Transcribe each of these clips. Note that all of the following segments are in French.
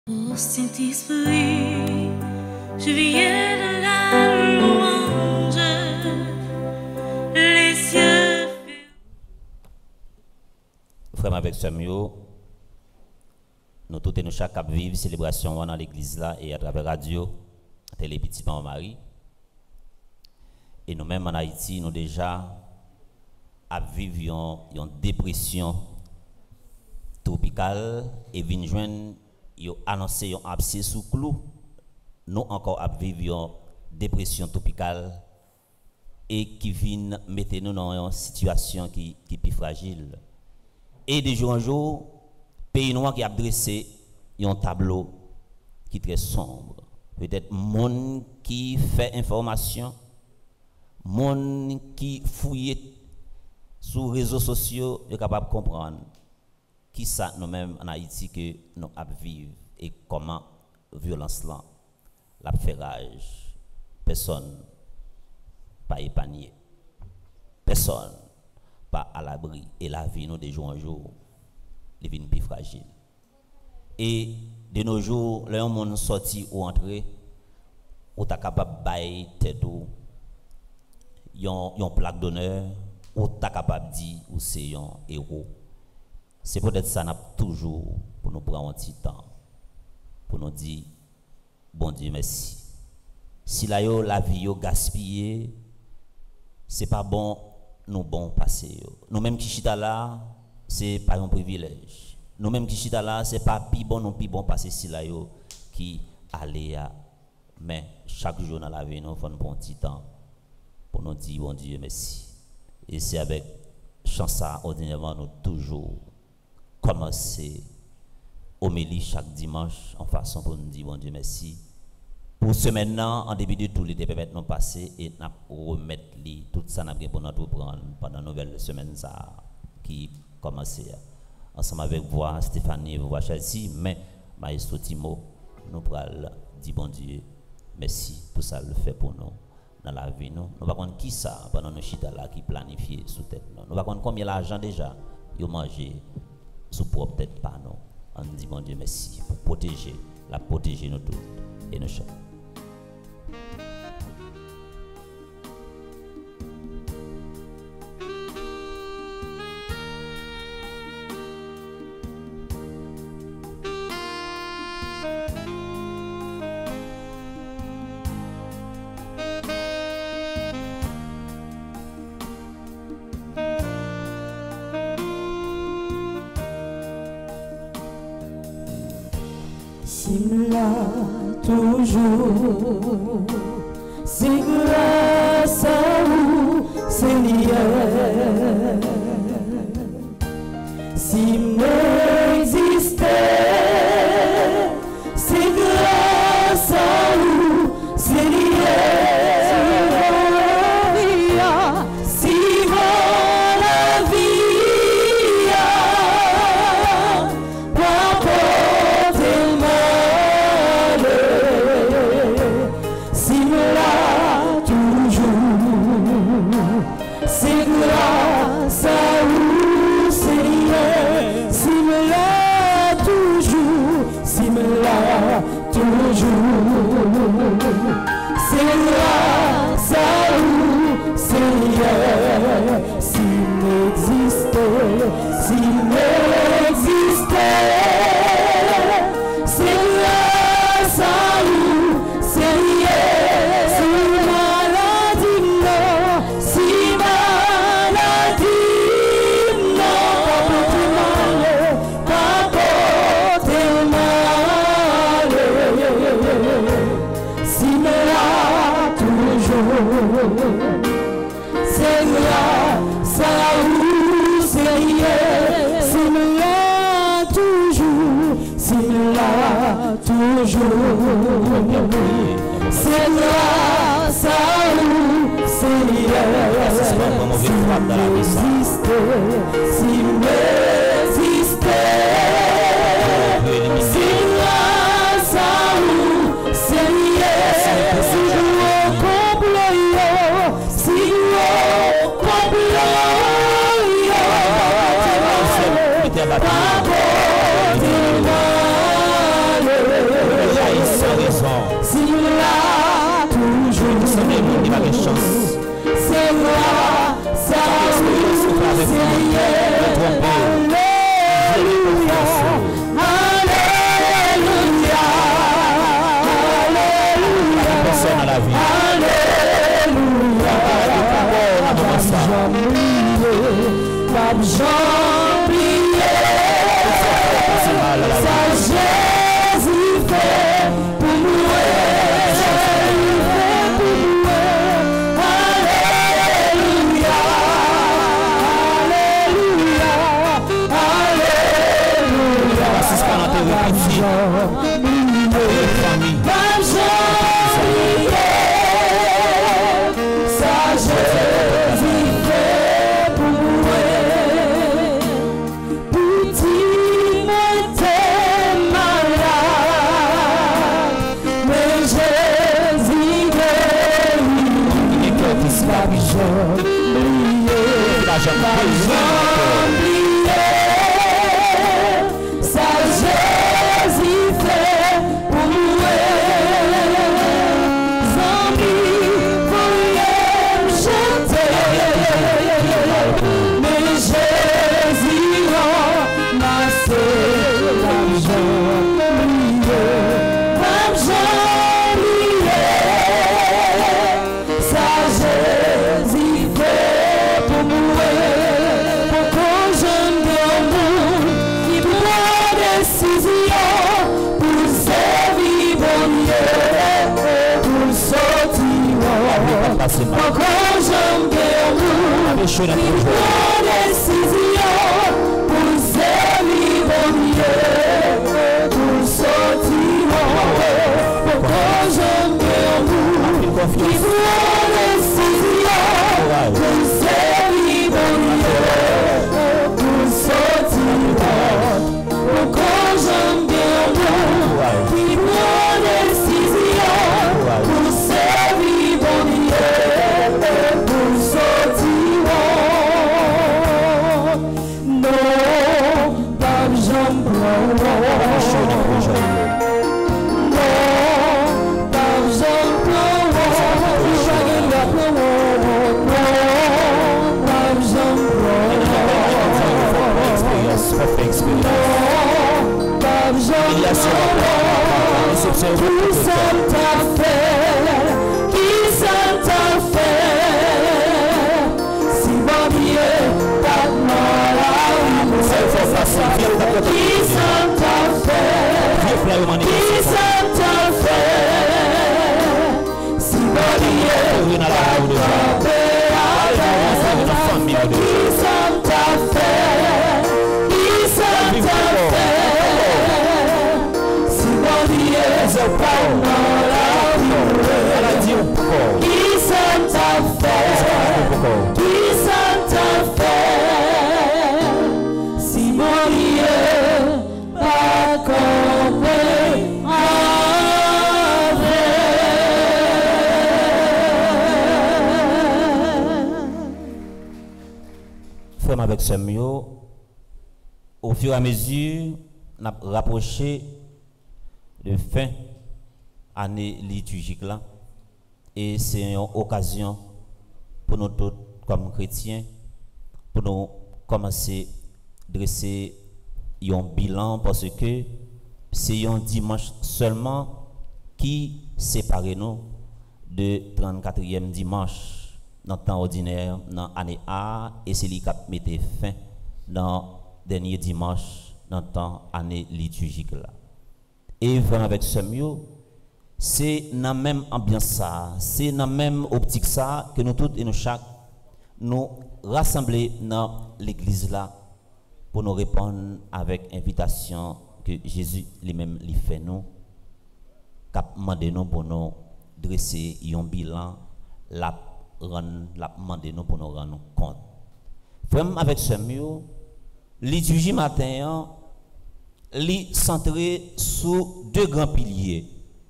Ô Saint-Esprit, je viens de la louange, les cieux. Frère avec Samuel, nous tous et nous chaque cap vivre célébration dans l'église là et à travers radio, télé petit Maman Marie. Et nous-mêmes en Haïti, nous déjà à vivre une dépression tropicale et vinn joindre yo annoncé un abcès sous clou. Nous encore à vivre une dépression tropicale et qui vient mettre nous dans une situation qui est plus fragile. Et de jour en jour, pays noir qui a dressé un tableau qui est très sombre. Peut-être monde qui fait information, monde qui fouille sur les réseaux sociaux est capable de comprendre qui ça nous-mêmes en Haïti que nous vivons et comment violence là, la fait rage, personne pas épargné, personne pas à l'abri et la vie nous de jour en jour, les vies plus fragiles. Et de nos jours, les gens sorti ou entré, ou ta capable de bailler tête ou yon plaque d'honneur, ou ta capable de dire ou c'est un héros. C'est peut-être ça n'a toujours pour nous prendre un petit temps pour nous dire bon Dieu merci. Si la vie yo gaspillée, c'est pas bon nous bon passer. Nous même qui chita là, c'est pas un privilège. Nous même qui chita là, c'est pas pi bon non pi bon passer si la yo qui aller à mais chaque jour dans la vie nous faut nous prendre un petit temps pour nous dire bon Dieu merci. Et c'est avec chance ça ordinairement nous toujours commencer homélie chaque dimanche en façon pour nous dire bon Dieu merci. Pour ce maintenant, en début de tout, les permettre nous passer et nous remettre tout ça pour nous prendre pendant la nouvelle semaine qui commence. Ensemble avec vous, Stéphanie, vous Chelsea, mais Maestro Timo, nous pourrons dire bon Dieu merci pour ça le fait pour nous dans la vie. Nous ne savons pas qui ça pendant nos chita là qui planifie sous tête. Nous ne savons pas combien l'argent déjà ils ont mangé sous propre tête par nous. On dit bon Dieu merci pour protéger nous tous et nos chats. Toujours, c'est grâce à vous, Seigneur. Si m'existait, c'est grâce à vous, Seigneur. Si la vie pas porter mal. C'est grâce à vous, Seigneur. Si me l'a toujours, si me l'a toujours. C'est grâce à vous, Seigneur. Si m'existait, si m'existait. C'est grâce à vous, Seigneur. C'est grâce à vous, Seigneur. C'est là toujours, c'est là toujours. C'est grâce à vous, Seigneur. Si m'existait, si m'existait. C'est grâce à vous, Seigneur. Si vous comprenez, si vous comprenez. Avec ce mieux, au fur et à mesure, on a rapproché de fin année liturgique là, et c'est une occasion pour nous tous comme chrétiens pour nous commencer à dresser un bilan parce que c'est un dimanche seulement qui sépare nous de 34e dimanche dans le temps ordinaire, dans l'année A, et c'est lui qui a mis fin dans le dernier dimanche, dans le temps année liturgique. Là. Et vraiment avec ce mieux, c'est dans la même ambiance, c'est dans la même optique ça, que nous tous et nous chaque, nous rassembler dans l'église là, pour nous répondre avec invitation que Jésus lui-même lui fait nous, qui a demandé nous pour nous dresser un bilan, la demandé nous pour nous rendre compte. Vraiment avec ce mieux, liturgie matin, est centré sur deux grands piliers.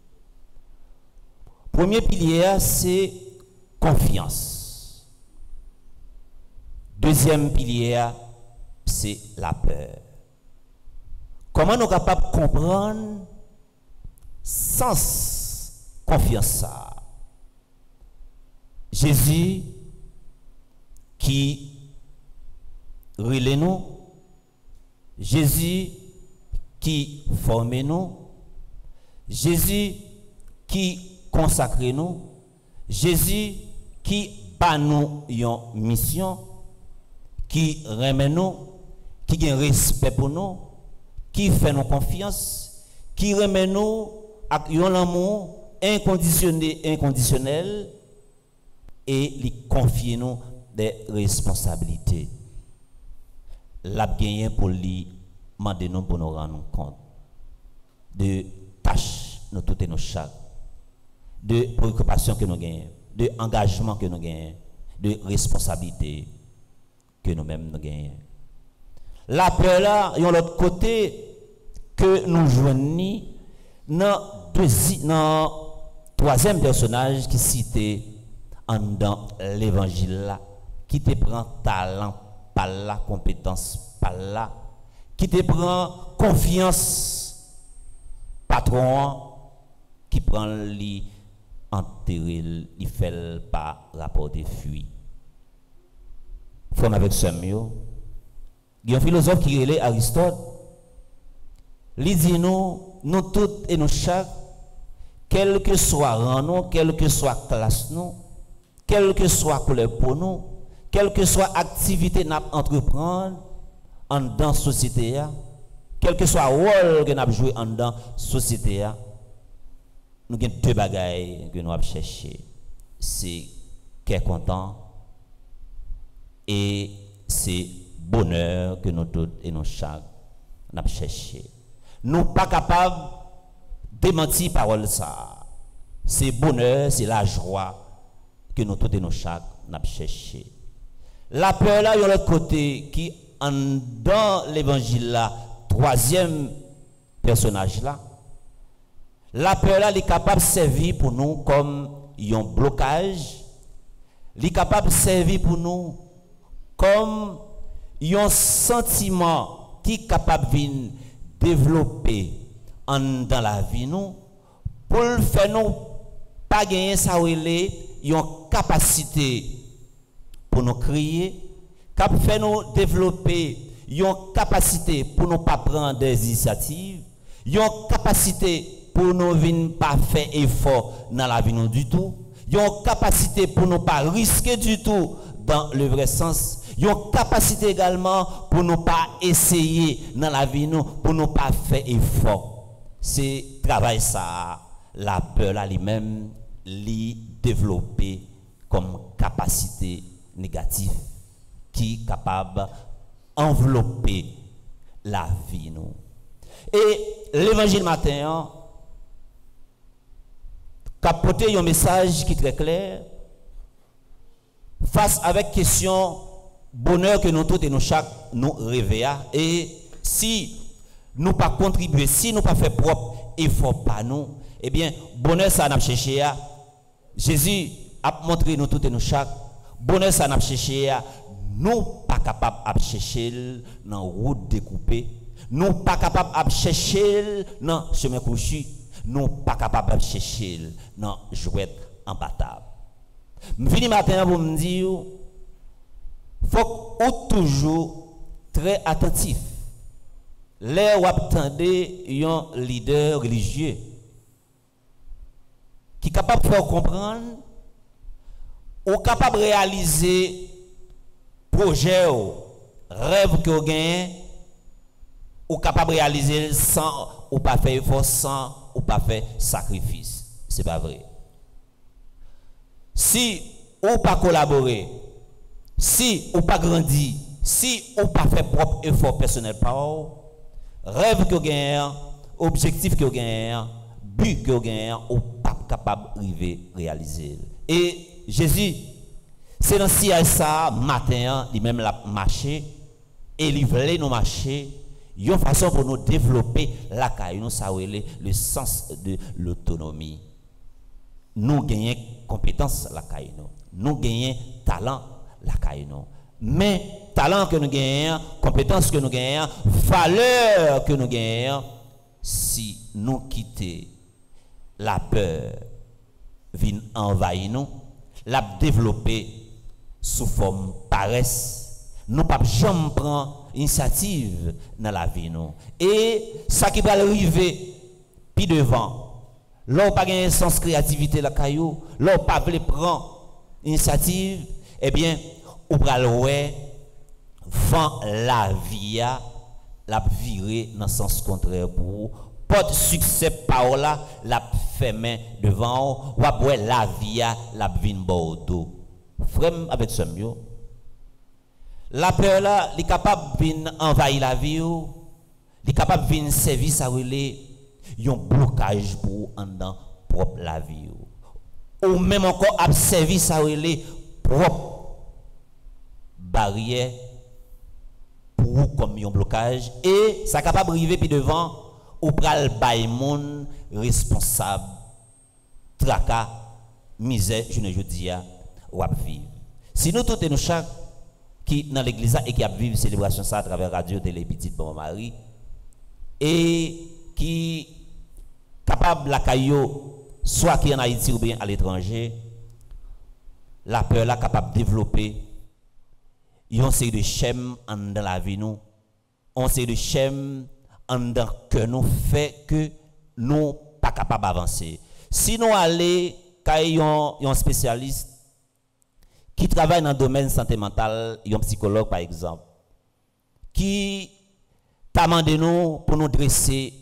Premier pilier, c'est confiance. Deuxième pilier, c'est la peur. Comment nous sommes capables de comprendre sans confiance ça? Jésus qui relève nous, Jésus qui forme nous, Jésus qui consacre nous, Jésus qui bat nous une mission, qui remet nous, qui a respect pour nous, qui fait nous confiance, qui remet nous avec un amour inconditionnel et lui confie nous des responsabilités. L'a gagné pour lui demander nous pour nous rendre compte de tâches nous toutes et nos chaque, de préoccupations que nous gagnons, de engagement que nous gagnons, de responsabilités que nous-mêmes nous gagnons. La peur là, et l'autre côté que nous joignons dans le troisième personnage qui cité dans l'évangile là, qui te prend talent par la compétence par là, qui te prend confiance patron, qui prend lui enterrer, il fait pas rapporter fuit. Frère avec Samuel, il y a un philosophe qui est Aristote. Il dit nous toutes et nous chaque, quel que soit rang nous, quelle que soit classe nous, quelle que soit couleur pour nous, quelle que soit activité nous entreprendre en dans la société, quel que soit le rôle que nous joué en dans la société, nous avons deux bagailles que nous avons cherché. C'est qu'est content et c'est bonheur que nous tous et nous chaque nous cherché. Nous ne sommes pas capables de démentir parole ça. C'est bonheur, c'est la joie que nous tous et nous chaque nous cherché. La peur là, il y a l'autre côté qui dans l'évangile là, troisième personnage là. La peur là, elle est capable de servir pour nous comme un blocage. Elle est capable de servir pour nous comme un sentiment qui est capable de développer dans la vie nous pour faire nous pas gagner ça une capacité pour nous crier, cap faire nous développer une capacité pour nous pas prendre des initiatives, une capacité pour nous ne pas faire effort dans la vie nous du tout, une capacité pour nous pas risquer du tout dans le vrai sens. Ils ont capacité également pour ne pas essayer dans la vie, nous, pour ne pas faire effort. C'est travail ça, la peur là lui-même, lui développer comme capacité négative qui est capable d'envelopper la vie. Nous. Et l'évangile matin, capoter un message qui est très clair face avec question bonheur que nous tous et nous chaque nous rêver et si nous pas contribuer, si nous pas faire propre effort par nous, eh bien bonheur ça n'a cherché Jésus a montré nous tous et nous chaque bonheur ça n'a cherché nous pas capable de chercher dans route découpée, nous pas capable de chercher dans chemin couchu, nous pas capable de chercher dans jouet en bataille. Vini matin pour me dire faut être toujours très attentif. Là où attendez un leader religieux qui est capable de faire comprendre ou capable de réaliser projet ou rêve que vous gagnez ou capable de réaliser sans ou pas faire effort, sans ou pas faire sacrifice. C'est pas vrai. Si ou pas collaborer, si ou pas grandir, si ou pas faire propre effort personnel par vous, rêve que vous gagnez, objectif que vous gagnez, but que vous gagnez, ou pas capable de réaliser. Et Jésus, c'est dans ça matin, il même la marché et il voulait nous marcher, une façon pour nous développer la caille, nous savoir le sens de l'autonomie. Nous gagnons compétence la caille, nous gagnons talent la caille, mais talent que nous gagnons, compétence que nous gagnons, valeur que nous gagnons, si nous quittons la peur, vient envahir nous, la développer sous forme paresse, nous pas jamais prendre initiative dans la vie nous. Et ça qui va arriver puis devant, là pas gain sens créativité la caillou, là pas veut prendre initiative, eh bien ou pral ouais vent la vie la virer dans le sens contraire pour pas de succès par là la fermer devant ou après la vie la vin bordeaux frère avec ce mieux la peur là est capable de envahir la vie il est capable de servir ça relais un blocage pour en dans propre la vie ou même encore à servir ça relais propre barrière pour comme un blocage et ça capable arriver puis devant ou pral bay moun responsable tracas misère je ne dis ou à vivre si nous tous et nous chaque qui dans l'église et qui a vivre célébration ça à travers radio télé petite bon Marie et qui capable la caillou soit qui en Haïti ou bien à l'étranger la peur là capable de développer une série de schèmes dans la vie nous on série de schèmes dans que nous fait que nous pas capable d'avancer si nous aller un spécialiste qui travaille dans le domaine santé mentale un psychologue par exemple qui t'a demandé nous pour nous dresser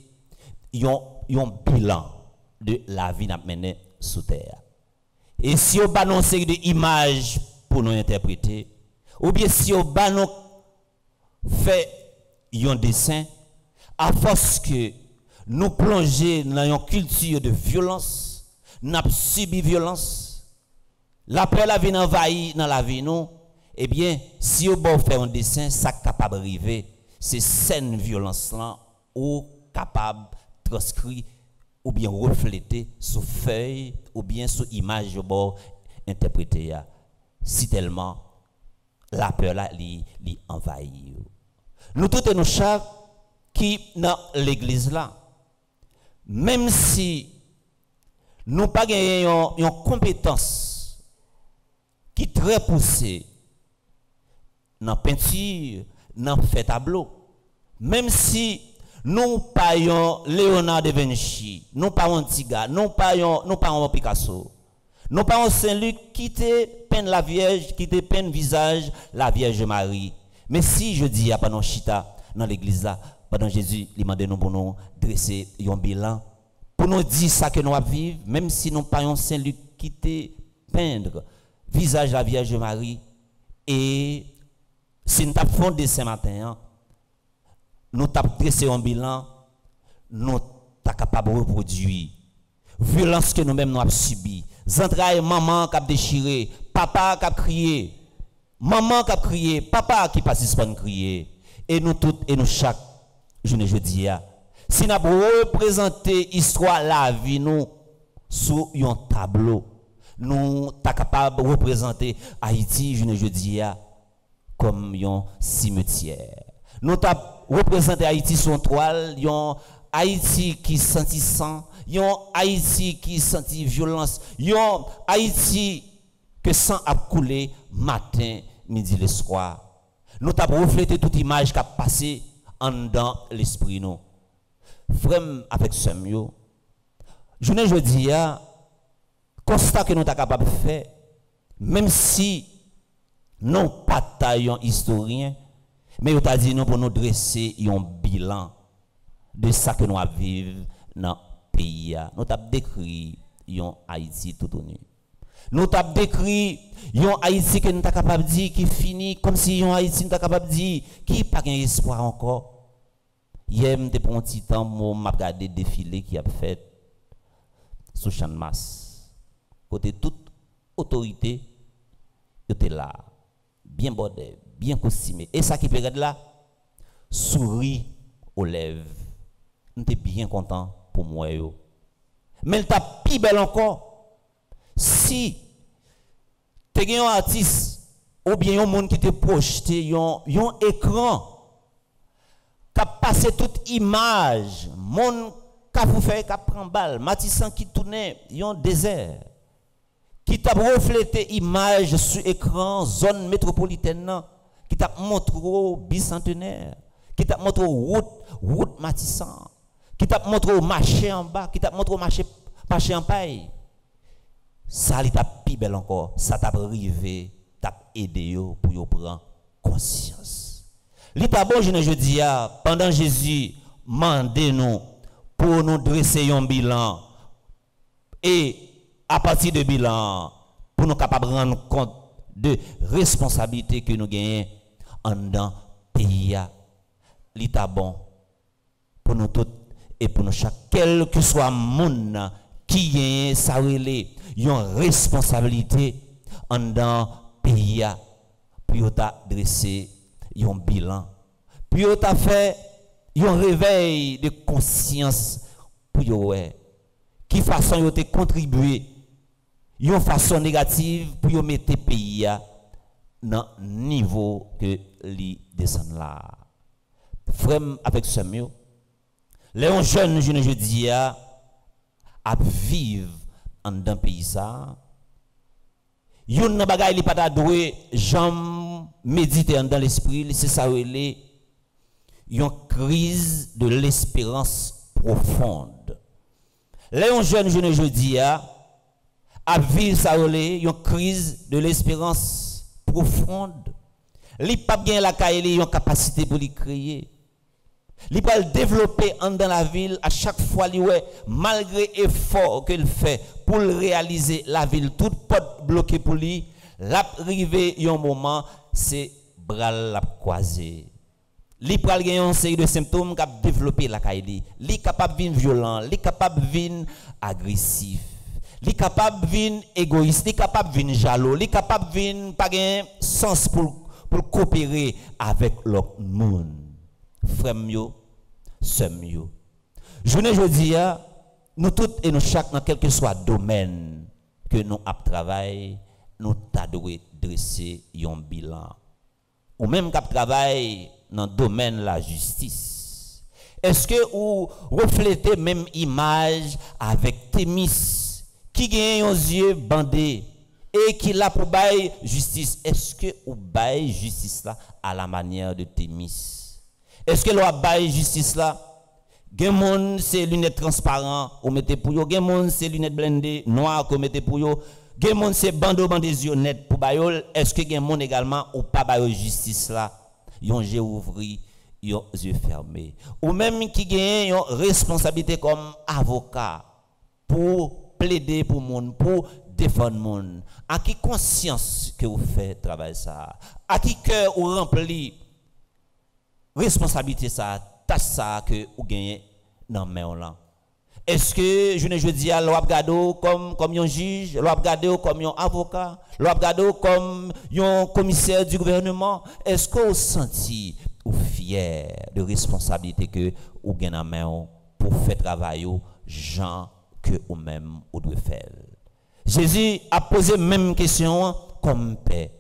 un bilan de la vie n'a menée sous terre et si on ba une série d'images pour nous interpréter ou bien si on ba nous fait un dessin à force que nous plonger dans une culture de violence nous subi violence la peur la vie envahir dans la vie nous eh bien si on ba faire un dessin ça capable arriver c'est scène violence là ou capable transcrit ou bien refléter sur feuille ou bien sur image bon interpréter si tellement la peur là li envahit nous tous et nous chaque qui dans l'église là même si nous pas gagnons une compétence qui très poussée dans peinture dans fait tableau même si nous pas Léonard de Vinci nous pas un Tiga nous pas un Picasso nous pas un Saint-Luc qui te peint la Vierge qui te peint visage la Vierge Marie mais si je dis à pendant chita dans l'église là pendant Jésus il m'a demandé nous pour nous dresser un bilan pour nous dire ça que nous va vivre même si nous pas un Saint-Luc qui te peindre visage la Vierge Marie et si nous avons fondé ce matin nous avons dressé un bilan nous sommes capables de reproduire violence que nous-mêmes nous avons subi entrailles maman qui a déchiré papa qui a crié maman qui a crié papa qui passe pas crier et nous tous et nous chaque je dis si nous avons représenté histoire la vie nous sur un tableau nous sommes capables de représenter Haïti je dis comme un cimetière nous avons représenté Haïti sur une toile un Haïti qui sentit sang un Haïti qui sentit violence un Haïti que sang a coulé matin midi le soir nous avons reflété toute image qui a passé en dans l'esprit nous frère avec ce mieux je ne dis constat que nous sommes capables de faire même si nous pas taillons historien mais nous t'a dit nous pour nous dresser un bilan de ça que nous avons vivre dans le pays nous avons décrit un Haïti tout nu nous avons décrit un Haïti que nous sommes capables de dire qui finit comme si un Haïti nous sommes capables de dire qui n'a pas d'espoir encore hier m'était pour un petit temps m'a regardé défilé qui a fait sous champ de masse côté toute autorité était là bien bordé bien costumé et ça qui peut là sourit aux lèvres on était bien content pour moi yo mais t'a plus belle encore si tu es un artiste ou bien un monde qui te projeté un écran qui a passé toute image monde qui vous fait qui prend balle Matissan qui tournait un désert qui t'a reflété image sur écran zone métropolitaine qui t'a montré bicentenaire qui t'a montré route Matissan qui t'a montré marché en bas qui t'a montré marché en paille ça li t'a pibel encore ça t'a privé t'a aidé yo pour yo prendre conscience L'état bon, je dis, pendant Jésus, mandez nous pour nous dresser un bilan. Et à partir de bilan, pour nous capables de rendre compte de responsabilité que nous gagnons en dans le pays. L'état bon pour nous tous et pour nous chaque, quel que soit le monde qui gagne, ça relève une responsabilité en dans le pays pour dresser un bilan, pour faire un réveil de conscience pour vous. Qui façon vous contribuer une façon négative pour vous mettre le pays dans le niveau que li descend là. Frère avec ce mieux, les jeunes je dis à vivre dans un pays ça. Yon nan bagay li pas doué j'aime méditer dans l'esprit, c'est ça relé une crise de l'espérance profonde. Les jeunes je dis à vivre ça relé une crise de l'espérance profonde. Li pas bien la caille une capacité pour li créer. Li pas développer dans la ville à chaque fois li ouais malgré effort qu'il fait pour réaliser la ville toute porte bloquée pour lui, l'arrivée un moment c'est bras la croisé. Li pral gen une série de symptômes qui développer la caille li capable vin violent, li capable vin agressif, li capable vin égoïste, li capable vin jaloux, li capable vin pas gen sens pour coopérer avec l'autre monde. Frère mio, sœur mio. Je dis nous tous et nous chaque dans quel que soit domaine que nous travaillons, nous devons dresser un bilan. Ou même cap travail dans le domaine de la justice. Est-ce que vous reflétez même image avec Thémis qui gagne aux yeux bandés et qui l'a pour bailler justice? Est-ce que vous baillez justice là à la manière de Thémis? Est-ce que l'on baille justice là? Gen moun c'est lunettes transparentes ou mettez pour yo, gen moun c'est lunettes blindées noires qu'on mettez pour yo, gen moun c'est bandeau yeux net pour bayol. Est-ce que gen moun également ou pas baille justice là? Yon yeux ouvri, yon yeux fermés. Ou même qui gagne une responsabilité comme avocat pour plaider pour moun, pour défendre moun. À qui conscience que vous faites travail ça? À qui cœur ou rempli responsabilité ça, tâche ça que vous gagnez dans main là? Est-ce que je dis à l'on regarde comme un juge, l'on regarde comme un avocat, l'on regarde comme un commissaire du gouvernement? Est-ce que vous sentez ou fier de responsabilité que vous gagnez dans main pour faire travail gens que vous même vous devez faire? Jésus a posé même question comme père.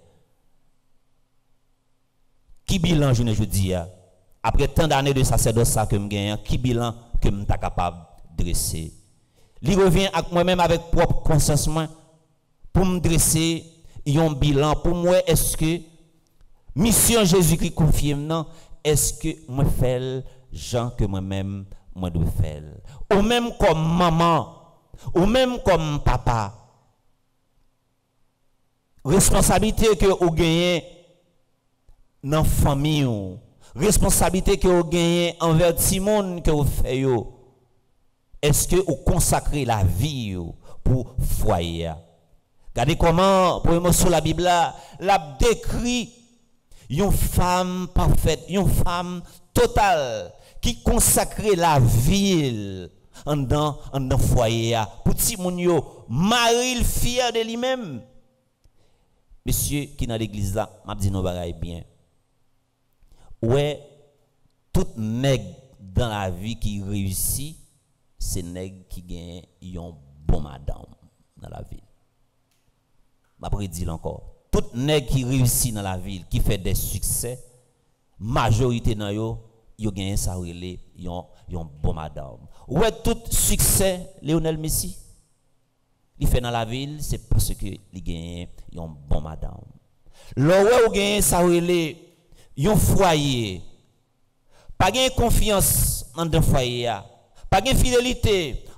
Qui bilan je dis après tant d'années de sacerdoce que je gagne, qui bilan que je suis capable de dresser? Il revient avec moi-même avec propre conscience pour me dresser un bilan. Pour moi, est-ce que mission Jésus-Christ confie non? Est-ce que moi fais gens que moi-même moi dois faire? Ou même comme maman, ou même comme papa, responsabilité que vous gagnez dans la famille, responsabilité que vous gagnez envers tout le monde que vous faites, est-ce que vous consacrez la vie pour foyer? Regardez comment, pour moi, sur la Bible, la décrit une femme parfaite, une femme totale, qui consacrait la vie en dans foyer, pour tout le monde, mari fier de lui-même. Monsieur qui dans l'église là, m'a dit nous bagaille bien. Ouais, tout nègre dans la vie qui réussit, c'est nègre qui gagne un bon madame dans la vie. Après dit encore, tout nègre qui réussit dans la ville, qui fait des succès, majorité dans yo gagne ça relé un bon madame. Ouais, tout succès Lionel Messi, il fait dans la ville, c'est parce que il gagne un bon madame. Là où gagne ça relé un foyer, pas de confiance dans un foyer, pas de fidélité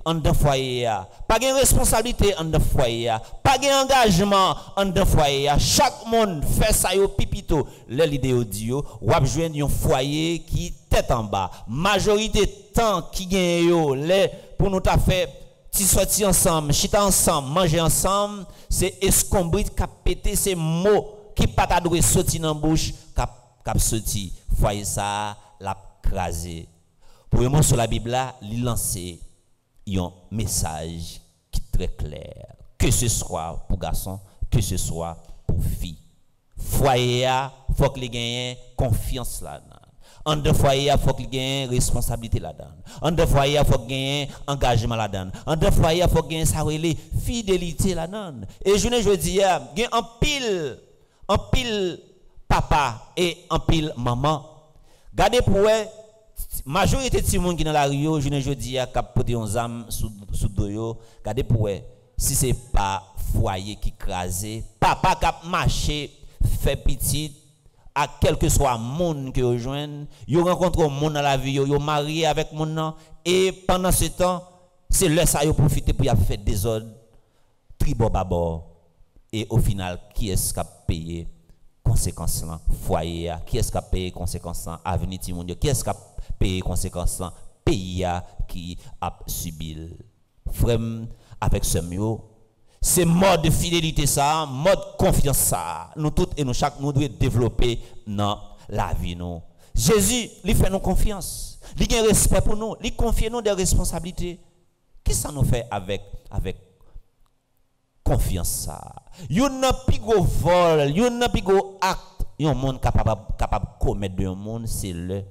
en dans foyer, pas de responsabilité en dans foyer, pas d'engagement en dans foyer. Chaque monde fait ça yo pipito. L'idée audio, ou a joindre un foyer qui tête en bas. Majorité temps qui gagne yo, pour nous ta fait ti sorti ensemble, chita ensemble, manger ensemble, c'est escombrit qui pété ces mots qui pas ta doué sorti dans bouche cap sorti. Foyer ça l'a crasé. Pour moi sur la Bible là, il lancer un message qui est très clair, que ce soit pour garçon, que ce soit pour fille. Foyer a faut que les gagne confiance là-dedans. En deux foyer, il faut qu'il y ait responsabilité là-dedans. En deux foyer, il faut qu'il y ait engagement là-dedans. En deux foyer, il faut qu'il y ait fidélité là-dedans. Et je dis, il y a un pile papa et un pile maman. Gardez pour eux, majorité de ces gens qui sont dans la rue, je dis, il y a cap poter un âme sous doyo. Gardez pour eux, si ce n'est pas foyer qui crase, papa cap marché, fait petit. À quel que soit le monde que vous rejoignez, vous rencontrez un monde dans la vie, vous marié avec mon nom, et pendant ce temps, c'est là ça vous profitez pour faire des ordres, tribo babor, et au final, qui est-ce qui a payé conséquences là, foyer, qui est-ce qui a payé conséquences là, avenir Timoundio, qui est-ce qui a payé conséquences là, pays qui a subi. Frère, avec ce mot, c'est mode de fidélité ça, mode confiance ça. Nous tous et nous chaque nous devons développer dans la vie nous. Jésus, il fait nous confiance. Il a un respect pour nous, il confie nous des responsabilités. Qu'est-ce que ça nous fait avec confiance ça? Il n'a plus gros vol, il n'a plus gros acte, un monde capable de commettre de un monde, c'est le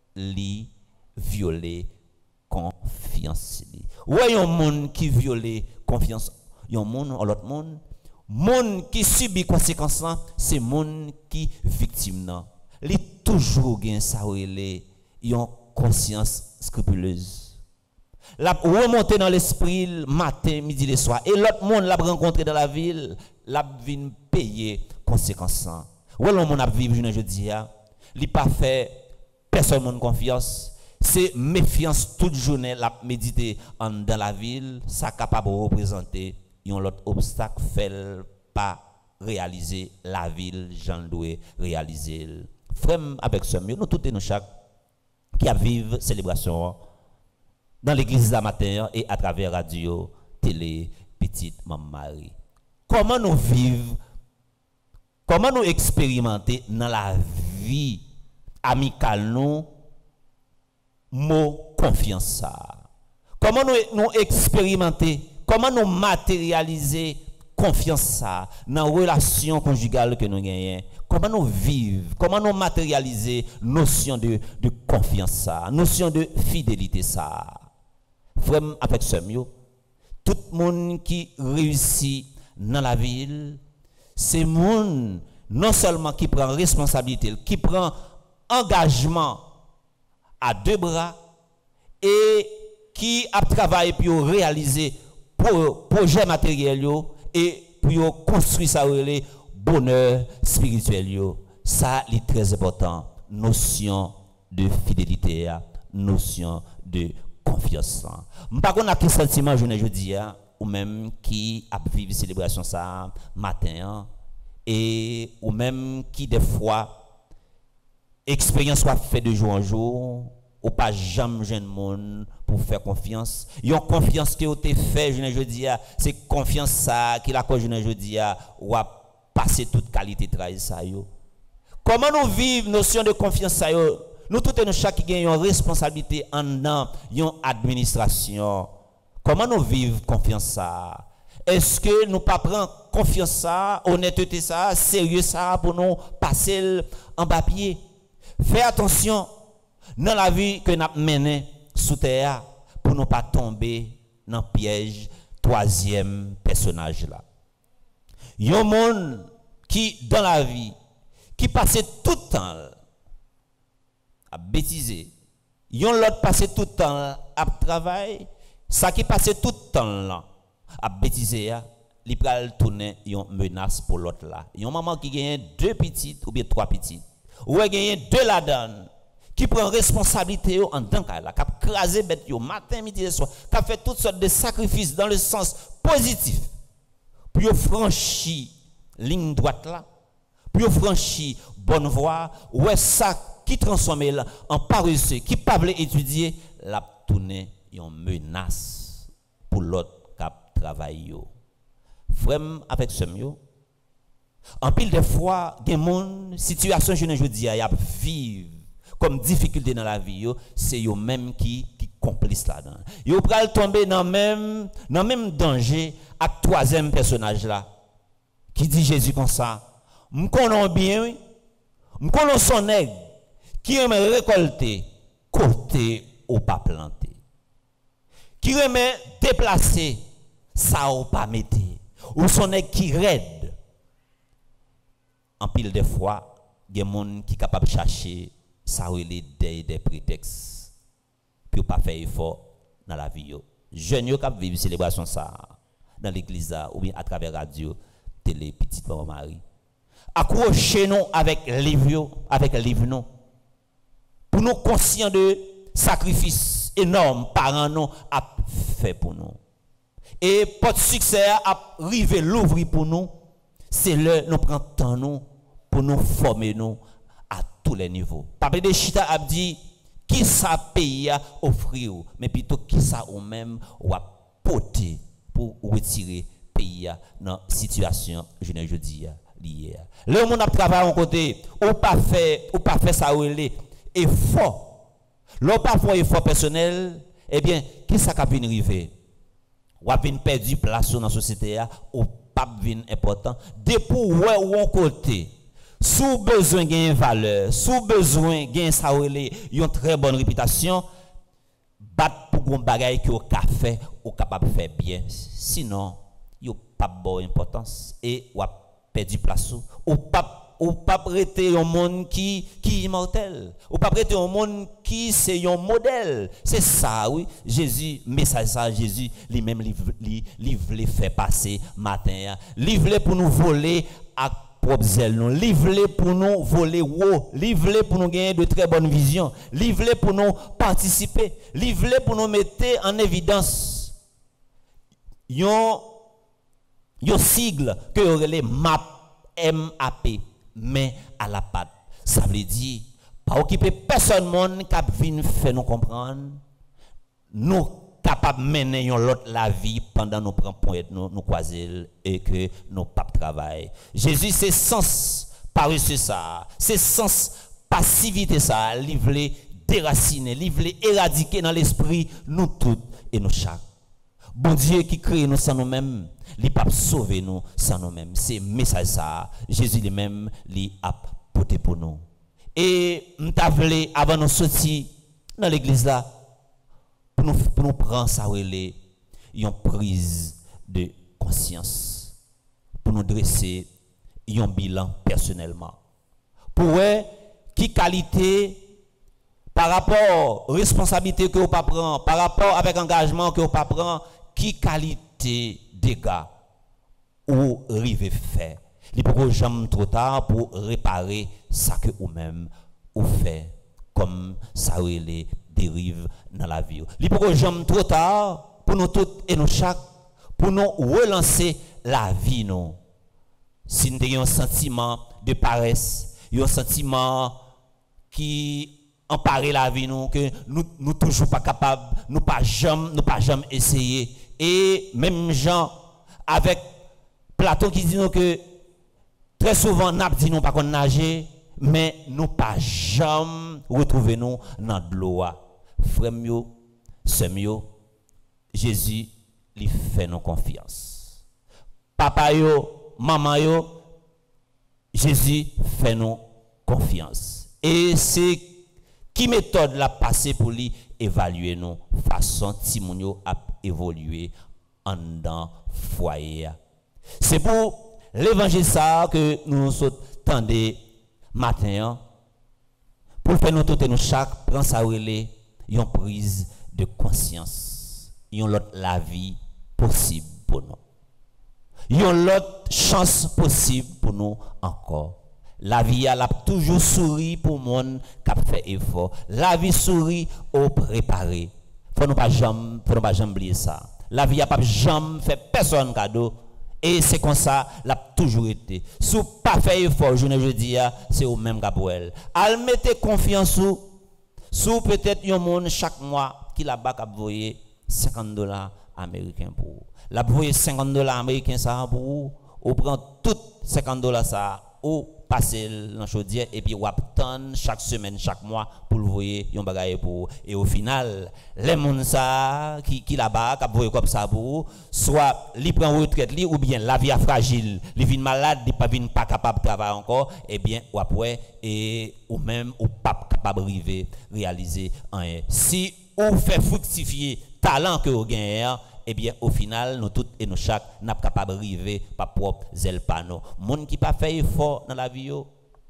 violer confiance. Ouais, un monde qui viole confiance. Il y a un monde, l'autre monde qui subit conséquences, c'est monde qui victime. Il a toujours gain ça, il a conscience scrupuleuse. La remonter dans l'esprit matin, midi, le soir. Et l'autre monde l'a rencontré dans la ville, l'a vient payer conséquences. Ou l'autre monde a vivre je dis, il pas fait personne monde confiance. C'est méfiance toute journée la méditer dans la ville, ça capable de représenter l'autre obstacle fait pas réaliser la ville j'en dois réaliser. Frère avec ce mieux nous tous et nous chaque qui a vivre célébration dans l'église de matin et à travers radio, télé, petite maman Marie. Comment nous vivre, comment nous expérimenter dans la vie amicale nous mot confiance ça. Comment nous expérimenter, comment nous matérialiser confiance ça dans la relation conjugale que nous gagnons. Comment nous vivre, comment nous matérialiser notion de confiance ça, notion de fidélité ça. Frère avec ce mieux, tout le monde qui réussit dans la ville, c'est monde non seulement qui prend responsabilité, qui prend engagement à deux bras et qui a travaillé pour réaliser projet matériel et pour construire ça le bonheur spirituel. Ça est très important. Notion de fidélité, notion de confiance. Par contre, on a quel sentiment je dis ou même qui a vécu célébration ça matin et ou même qui des fois expérience soit fait de jour en jour ou pas jamais jeune monde pour faire confiance. Yon confiance que vous avez fait je dis c'est confiance ça qui la cause je dis ou a passer toute qualité de travail ça yo. Comment nous vivons notion de confiance ça yo? Nous tous et nous chaque qui une responsabilité en dans une administration. Comment nous vivons confiance ça? Est-ce que nous pas prendre confiance ça, honnêteté ça, sérieux ça pour nous passer en papier? Fais attention dans la vie que nous menons sous terre pour ne pas tomber dans le piège troisième personnage là. Il y a un monde qui dans la vie qui passe tout le temps à bêtiser. Il y a l'autre passe tout le temps à travailler. Ça qui passe tout le temps là à bêtiser, il peut tourner une menace pour l'autre là. Il y a un maman qui gagne deux petites ou bien trois petites. Ou gagne deux là-dedans qui prend responsabilité en tant que là, qui a crasé bête yo matin, midi et soir, qui a fait toutes sortes de sacrifices dans le sens positif pour franchir ligne droite là, pour franchir bonne voie, ouais ça qui transforme là en paresseux, qui pas veut étudier, la tourner une menace pour l'autre qui travaille yo. Frère avec ce yo, en pile de fois, des monde situation je ne dis a vivre comme difficulté dans la vie, c'est eux même qui complice là-dedans. Yo pral tomber dans même danger avec troisième personnage là qui dit Jésus comme ça. M'konnon bien, m'konnon son nègre qui aime récolter côté ou pas planter. Qui aime déplacer ça ou pas mettre. Ou son nègre qui raide. En pile de fois, il y a des gens qui sont capables de chercher ça ou des prétextes pour ne pas faire effort dans la vie. Jeunes qui vivent une célébration ça dans l'église ou bien à travers la radio, télé, petite maman Marie. Accrochez-nous avec livre, nous. Pour nous conscients de sacrifices énormes parents nous a fait pour nous. Et pour succès a arrivé l'ouvrir pour nous. C'est là nous prenons temps nous pour nous former nous à tous les niveaux. Papa de Chita a dit qui ça pays à offrir, mais plutôt qui ça ou même ou à porter pour retirer pays dans situation je ne dis lié. Le monde a travaillé en côté ou pas fait ça ou les effort. L'on pas fait effort personnel, eh bien qui ça capable arriver? Ou a perdu place dans la société ou pas vin important depuis ou on côté sous besoin gain valeur sous besoin gain ça une très bonne réputation battre pour un bagage qui au café ou capable faire bien sinon yo pas bonne importance et ou a perdu place ou pas prêter un monde qui immortel ou pas prêter un monde qui c'est un modèle c'est ça oui Jésus message ça Jésus lui-même livre fait passer matin livre pour nous voler à propre zèle nous livre pour nous voler haut livre pour nous gagner de très bonnes visions livre pour nous participer livre pour nous mettre en évidence yon sigle que les MAP mais à la patte. Ça veut dire, pas occuper personne monde qui vient faire nous comprendre, nous capables de mener l'autre la vie pendant nous prenons point nous croiser et que nous pas travail. Jésus c'est sens paresseux ça, c'est sens passivité ça, livrer déraciner, livrer éradiquer dans l'esprit nous toutes et nous chaque. Bon Dieu qui crée nous sans nous-mêmes, il pas sauver nous sans nous-mêmes. C'est message ça. Jésus lui-même lui a porté pour nous. Et m'tavle avant nous sortir dans l'église là pour nous prendre ça une prise de conscience pour nous dresser un bilan personnellement. Pour voir qui qualité par rapport aux responsabilités que vous pas prendre, par rapport avec engagement que vous pas prendre, qui qualité dégâts ou rive faire. Il ne faut jamais trop tard pour réparer ça que vous-même ou fait comme ça ou les dérive dans la vie. Il ne faut jamais trop tard pour nous tous et nous chaque pour nous relancer la vie nous. Si nous avons un sentiment de paresse, un sentiment qui empare la vie nous que nous toujours pas capables, nous pas jamais essayer et même gens avec Platon qui dit nous que très souvent n'a dit nous pas qu'on nager mais nous pas jamais retrouver nous dans de l'eau. Frère mio, sœur mio, Jésus lui fait nous confiance. Papa yo, maman yo, Jésus fait nous confiance. Et c'est qui méthode la passer pour lui évaluer nous façon Timonio a évolué en dans foyer. C'est pour l'évangile ça que nous attendons matin pour faire nous tout et nous chaque prend ça relais une prise de conscience, une autre la vie possible pour nous. Une autre chance possible pour nous encore. La vie a toujours souri pour monde qui a fait effort. La vie sourit au préparé. Faut nous pas jamais oublier ça. La vie a pas jamais fait personne cadeau et c'est comme ça l'a toujours été. Si vous pas fait effort je dis c'est au même Gabriel. Al mettez confiance sous peut-être un monde chaque mois qui là-bas qui a voyé $50 américains pour vous. La voyé $50 américains ça pour vous. Ou prend tout $50 ça ou passer dans chaudière et puis ou attendre chaque semaine chaque mois pour le voyer yon bagaille pour et au final les monde ça qui là-bas qui voyer comme ça pour soit li prend retraite li ou bien la vie fragile li vinn malade li pas vinn pas capable de travailler encore et bien ou après et ou même ou pas capable arriver réaliser rien si ou fait fructifier talent que vous gagnez eh bien au final nous tous et nous chaque n'a pas capable arriver par propre zèle pano monde qui pas fait effort dans la vie ou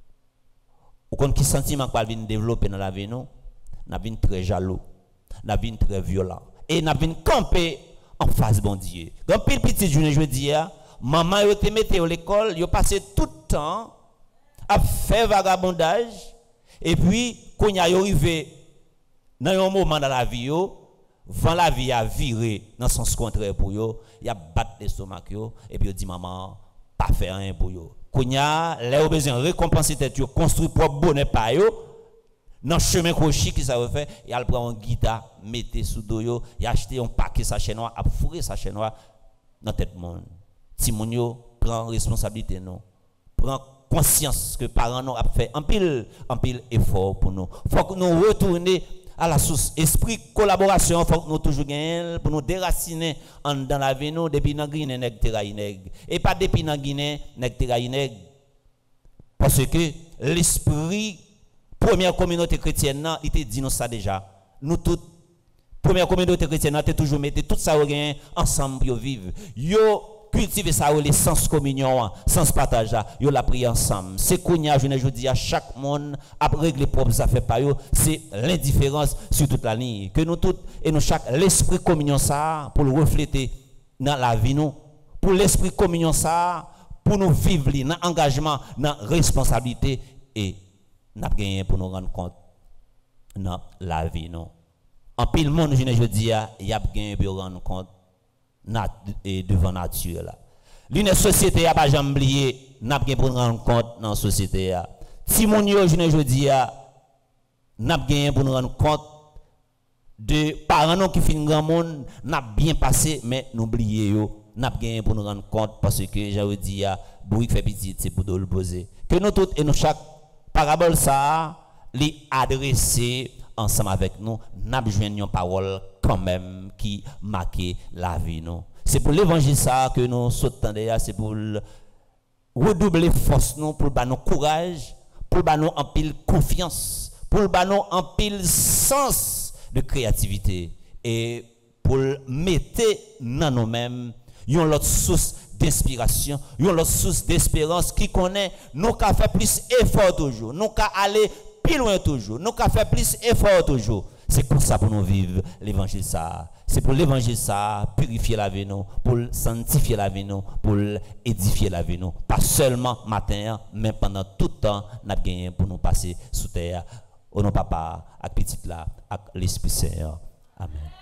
qu'on qui sentiment qu'on vient développer dans la vie nous n'a vinn très jaloux n'a vinn très violent et n'a vinn camper en face bon Dieu quand pile petit journée je dis maman yo te mette à l'école yo passé tout le temps à faire vagabondage et puis quand y a arrivé dans un moment dans la vie yo vent la vie a viré dans le sens contraire pour yo, y a battre l'estomac yo et puis yo dit maman pas faire rien pour yo. Kounya les ont besoin récompenser tête yo, construire propre bonheur pa yo. Dans chemin crochet qui ça veut faire, y a prend un guitare, mettez sous dos yo, y a acheté un paquet sachet noir, a fourrer sachet noir dans tête monde. Ti moun yo prend responsabilité non. Prend conscience que parents nous a fait un pile effort pour nous. Faut que nous retourner à la source esprit collaboration faut que nous toujours gagner pour nous déraciner dans la vie nous depuis dans Guinée nèg teraï nèg et pas depuis dans Guinée nèg teraï nèg parce que l'esprit première communauté chrétienne là il te dit nous ça déjà nous toutes première communauté chrétienne là toujours mettre tout ça gagner ensemble pour vivre yo cultiver ça les sens communion sens partage yo la prier ensemble c'est kounya je dis à chaque monde a régler propres affaires pa yo c'est l'indifférence sur toute la ligne que nous toutes et nous chaque l'esprit communion ça pour le refléter dans la vie nous pour l'esprit communion ça pour nous vivre dans engagement dans responsabilité et n'a gagné pour nous rendre compte dans la vie nous en pile monde je dis y a gagné pour rendre compte devant nature là. L'une société a pas jamais oublié n'a pas pour rendre compte dans société là. Si mon yo je dis n'a pas pour nous rendre compte de parents qui fin grand monde n'a bien passé mais n'oubliez yo n'a pas pour nous rendre compte parce que je dis bruit fait petit c'est pour le poser que nous toutes et nous chaque parabole ça li adresser ensemble avec nous n'a besoin une parole quand même qui marque la vie nous c'est pour l'évangile ça que nous sautons derrière c'est pour redoubler force nous pour nous courage pour nous en pile confiance pour nous en pile sens de créativité et pour mettre dans nous-mêmes une autre source d'inspiration une autre source d'espérance qui connaît nous qu'à faire plus effort toujours nous qu'à aller plus loin toujours nous qu'à faire plus effort toujours c'est comme ça pour nous vivre l'évangile ça c'est pour l'évangile ça purifier la vie nous pour sanctifier la vie nous pour édifier la vie nous pas seulement matin mais pendant tout le temps n'a gagné pour nous passer sous terre au nom papa avec petite là avec l'esprit Saint. Amen.